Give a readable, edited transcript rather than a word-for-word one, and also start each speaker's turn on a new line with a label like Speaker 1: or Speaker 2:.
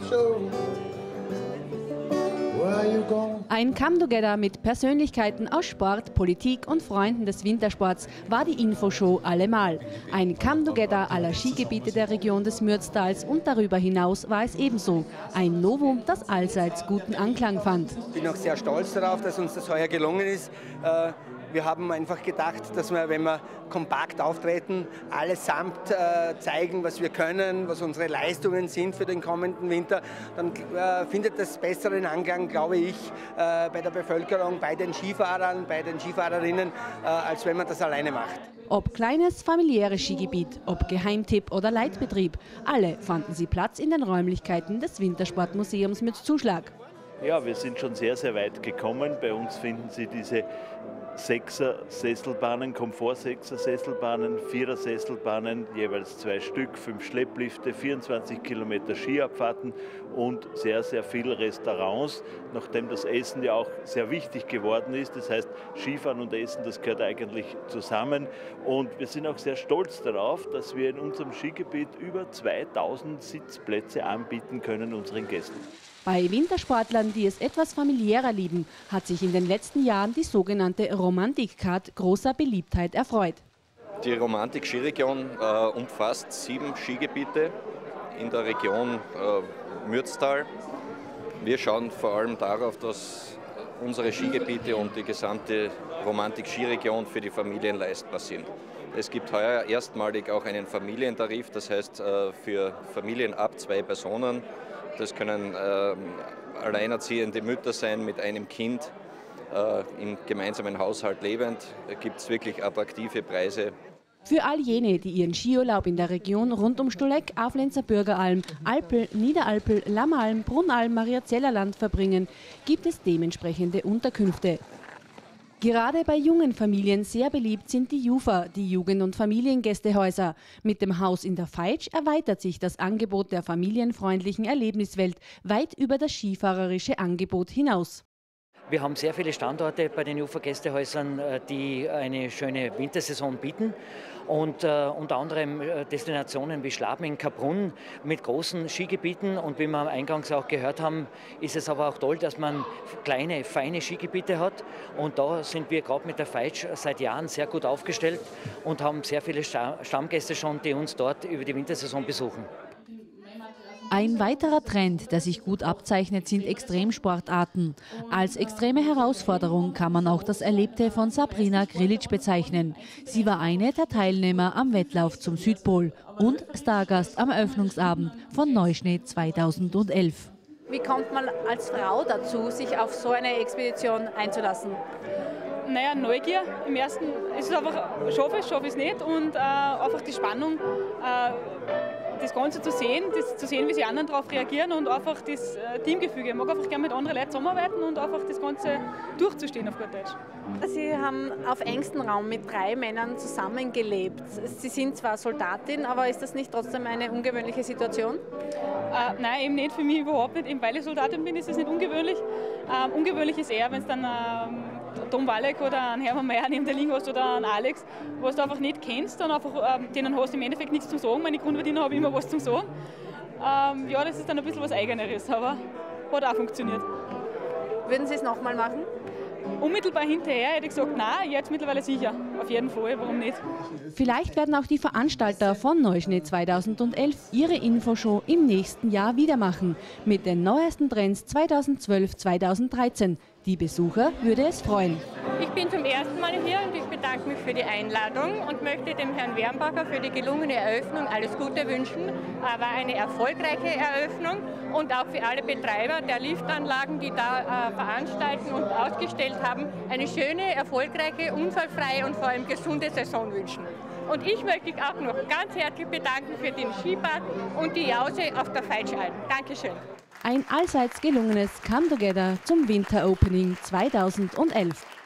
Speaker 1: Ein Come-Together mit Persönlichkeiten aus Sport, Politik und Freunden des Wintersports war die Infoshow allemal. Ein Come-Together aller Skigebiete der Region des Mürztals und darüber hinaus war es ebenso. Ein Novum, das allseits guten Anklang fand.
Speaker 2: Ich bin auch sehr stolz darauf, dass uns das heuer gelungen ist. Wir haben einfach gedacht, dass wir, wenn wir kompakt auftreten, allesamt zeigen, was wir können, was unsere Leistungen sind für den kommenden Winter, dann findet das besseren Anklang, glaube ich, bei der Bevölkerung, bei den Skifahrern, bei den Skifahrerinnen, als wenn man das alleine macht.
Speaker 1: Ob kleines, familiäres Skigebiet, ob Geheimtipp oder Leitbetrieb, alle fanden sie Platz in den Räumlichkeiten des Wintersportmuseums mit Zuschlag.
Speaker 3: Ja, wir sind schon sehr, sehr weit gekommen. Bei uns finden Sie diese 6er-Sesselbahnen, Komfort-6er-Sesselbahnen, 4er-Sesselbahnen, jeweils 2 Stück, 5 Schlepplifte, 24 Kilometer Skiabfahrten und sehr, sehr viele Restaurants, nachdem das Essen ja auch sehr wichtig geworden ist. Das heißt, Skifahren und Essen, das gehört eigentlich zusammen. Und wir sind auch sehr stolz darauf, dass wir in unserem Skigebiet über 2000 Sitzplätze anbieten können unseren Gästen.
Speaker 1: Bei Wintersportlern, die es etwas familiärer lieben, hat sich in den letzten Jahren die sogenannte Romantik-Card großer Beliebtheit erfreut.
Speaker 4: Die Romantik-Skiregion umfasst 7 Skigebiete in der Region Mürztal. Wir schauen vor allem darauf, dass unsere Skigebiete und die gesamte Romantik-Skiregion für die Familien leistbar sind. Es gibt heuer erstmalig auch einen Familientarif, das heißt für Familien ab 2 Personen. Das können alleinerziehende Mütter sein mit einem Kind, im gemeinsamen Haushalt lebend. Da gibt es wirklich attraktive Preise.
Speaker 1: Für all jene, die ihren Skiurlaub in der Region rund um Stolleck, Aflenzer Bürgeralm, Alpel, Niederalpel, Lammalm, Brunalm, Mariazellerland verbringen, gibt es dementsprechende Unterkünfte. Gerade bei jungen Familien sehr beliebt sind die JUFA, die Jugend- und Familiengästehäuser. Mit dem Haus in der Veitsch erweitert sich das Angebot der familienfreundlichen Erlebniswelt weit über das skifahrerische Angebot hinaus.
Speaker 5: Wir haben sehr viele Standorte bei den JUFA-Gästehäusern, die eine schöne Wintersaison bieten. Und unter anderem Destinationen wie Schladming, Kaprun mit großen Skigebieten. Und wie wir eingangs auch gehört haben, ist es aber auch toll, dass man kleine, feine Skigebiete hat. Und da sind wir gerade mit der Veitsch seit Jahren sehr gut aufgestellt und haben sehr viele Stammgäste schon, die uns dort über die Wintersaison besuchen.
Speaker 1: Ein weiterer Trend, der sich gut abzeichnet, sind Extremsportarten. Als extreme Herausforderung kann man auch das Erlebte von Sabrina Grilic bezeichnen. Sie war eine der Teilnehmer am Wettlauf zum Südpol und Stargast am Eröffnungsabend von Neuschnee 2011.
Speaker 6: Wie kommt man als Frau dazu, sich auf so eine Expedition einzulassen?
Speaker 7: Naja, Neugier im ersten. Es ist einfach, schaffe ich es nicht und einfach die Spannung, das Ganze zu sehen, wie sie anderen darauf reagieren und einfach das Teamgefüge. Ich mag einfach gerne mit anderen Leuten zusammenarbeiten und einfach das Ganze durchzustehen auf gut Deutsch.
Speaker 6: Sie haben auf engstem Raum mit 3 Männern zusammengelebt. Sie sind zwar Soldatin, aber ist das nicht trotzdem eine ungewöhnliche Situation?
Speaker 7: Nein, eben nicht, für mich überhaupt nicht. Eben weil ich Soldatin bin, ist es nicht ungewöhnlich. Ungewöhnlich ist eher, wenn es dann Tom Walek oder einen Hermann Mayer neben dir liegen hast oder einen Alex, was du einfach nicht kennst, dann einfach, denen hast du im Endeffekt nichts zu sagen. Meine Grundverdiener haben immer was zu sagen. Ja, das ist dann ein bisschen was Eigeneres, aber hat auch funktioniert.
Speaker 6: Würden Sie es nochmal machen?
Speaker 7: Unmittelbar hinterher hätte ich gesagt, nein, jetzt mittlerweile sicher. Auf jeden Fall, warum nicht?
Speaker 1: Vielleicht werden auch die Veranstalter von Neuschnee 2011 ihre Infoshow im nächsten Jahr wieder machen. Mit den neuesten Trends 2012-2013. Die Besucher würde es freuen.
Speaker 8: Ich bin zum ersten Mal hier und ich bedanke mich für die Einladung und möchte dem Herrn Wernbacher für die gelungene Eröffnung alles Gute wünschen. War eine erfolgreiche Eröffnung und auch für alle Betreiber der Liftanlagen, die da veranstalten und ausgestellt haben, eine schöne, erfolgreiche, unfallfreie und vor allem gesunde Saison wünschen. Und ich möchte mich auch noch ganz herzlich bedanken für den Skipart und die Jause auf der Veitschalm. Dankeschön.
Speaker 1: Ein allseits gelungenes Come-Together zum Winter-Opening 2011.